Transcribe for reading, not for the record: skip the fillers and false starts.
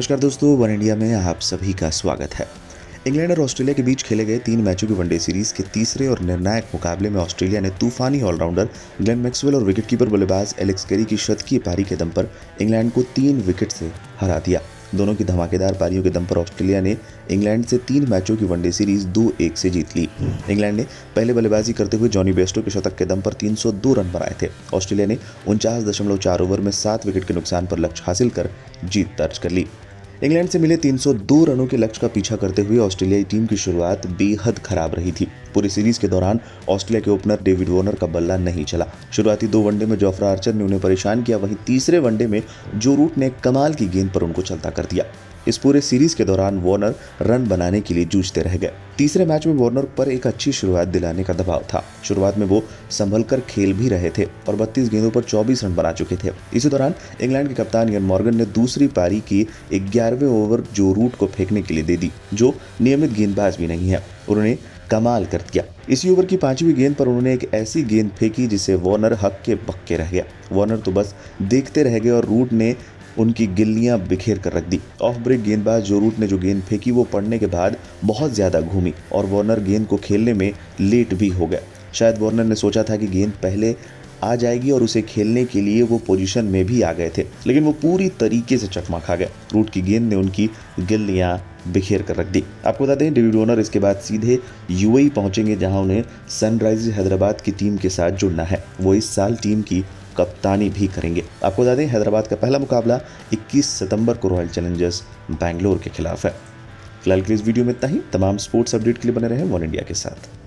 नमस्कार दोस्तों, one India में आप सभी का स्वागत है। इंग्लैंड और ऑस्ट्रेलिया के बीच खेले गए 3 मैचों की वनडे सीरीज के तीसरे और निर्णायक मुकाबले में ऑस्ट्रेलिया ने तूफानी ऑलराउंडर ग्लेन मैक्सवेल और विकेटकीपर बल्लेबाज एलेक्स कैरी की शतकीय पारी के दम पर इंग्लैंड को 3 विकेट से हरा दिया। दोनों की धमाकेदार पारियों के दम पर ऑस्ट्रेलिया ने इंग्लैंड से 3 मैचों की वनडे सीरीज 2-1 से जीत ली। इंग्लैंड ने पहले बल्लेबाजी करते हुए जॉनी बेस्टो के शतक के दम पर 302 रन बनाए थे। ऑस्ट्रेलिया ने 49.4 ओवर में 7 विकेट के नुकसान पर लक्ष्य हासिल कर जीत दर्ज कर ली। इंग्लैंड से मिले 302 रनों के लक्ष्य का पीछा करते हुए ऑस्ट्रेलियाई टीम की शुरुआत बेहद खराब रही थी। पूरी सीरीज के दौरान ऑस्ट्रेलिया के ओपनर डेविड वॉर्नर का बल्ला नहीं चला। शुरुआती 2 वनडे में जोफ्रा आर्चर ने उन्हें परेशान किया, वहीं तीसरे वनडे में जो रूट ने कमाल की गेंद पर उनको चलता कर दिया। इस पूरे सीरीज के दौरान वॉर्नर रन बनाने के लिए जूझते रह गए। तीसरे मैच में वॉर्नर पर एक अच्छी शुरुआत दिलाने का दबाव था। शुरुआत में वो संभल कर खेल भी रहे थे और 32 गेंदों पर 24 रन बना चुके थे। इसी दौरान इंग्लैंड के कप्तान इयन मॉर्गन ने दूसरी पारी की 11वें ओवर जो रूट को फेंकने के लिए दे दी, जो नियमित गेंदबाज भी नहीं है। उन्होंने कमाल कर दिया। इसी ओवर की 5वीं गेंद पर उन्होंने एक ऐसी गेंद फेंकी जिसे वॉर्नर हक्के बक्के रह गया। वॉर्नर तो बस देखते रह गए और रूट ने उनकी गिल्लियां बिखेर कर रख दी। ऑफ ब्रेक गेंदबाज जो रूट ने जो गेंद फेंकी वो पड़ने के बाद बहुत ज़्यादा घूमी और वॉर्नर गेंद को खेलने में लेट भी हो गया। शायद वॉर्नर ने सोचा था कि गेंद पहले आ जाएगी और उसे खेलने के लिए वो पोजीशन में भी आ गए थे, लेकिन वो पूरी तरीके से चकमा खा गए। रूट की गेंद ने उनकी गिल्लियां बिखेर कर रख दी। आपको बता दें, डेविड वॉर्नर इसके बाद सीधे यूएई पहुंचेंगे, जहां उन्हें सनराइजर्स हैदराबाद की टीम के साथ जुड़ना है। वो इस साल टीम की कप्तानी भी करेंगे। आपको बता दें, हैदराबाद का पहला मुकाबला 21 सितंबर को रॉयल चैलेंजर्स बैंगलोर के खिलाफ है। फिलहाल के इस वीडियो में इतना ही। तमाम स्पोर्ट्स अपडेट के लिए बने रहें वन इंडिया के साथ।